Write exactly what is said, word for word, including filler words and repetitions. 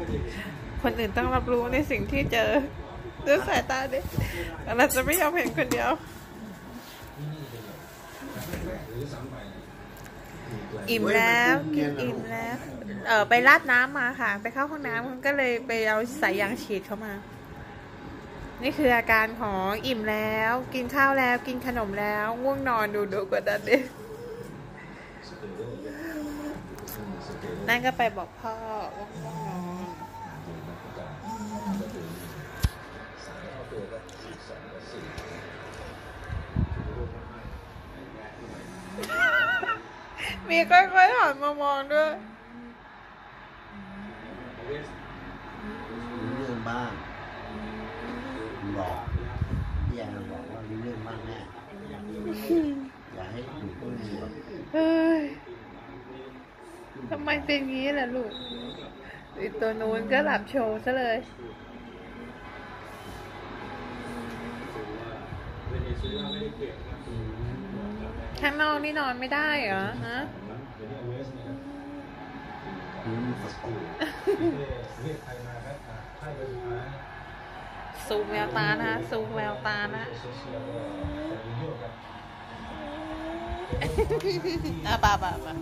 คนอื่นต้องรับรู้ในสิ่งที่เจอด้วยสายตาดิเราจะไม่ยอมเห็นคนเดียวอิ่มแล้วกินอิ่มแล้วเออไปราดน้ำมาค่ะไปเข้าห้องน้ำก็เลยไปเอาสายยางฉีดเข้ามานี่คืออาการของอิ่มแล้วกินข้าวแล้วกินขนมแล้วง่วงนอนดูดูกว่าดันดินั่นก็ไปบอกพ่อว่าง่วงนอนมีค่อยๆหันมามองด้วยรู้เรื่องบ้างบอกพี่แอนบอกว่ารู้เรื่องบ้างแน่อย่าให้ถูกต้นหัวเฮ้ยทำไมเป็นงี้ล่ะลูกอีตัวนู้นก็หลับโชว์ซะเลยข้างนอกนี่นอนไม่ได้เหรอฮะซูมแววตานะซูมแววตานะอ่ะป่ะป่ะป่ะ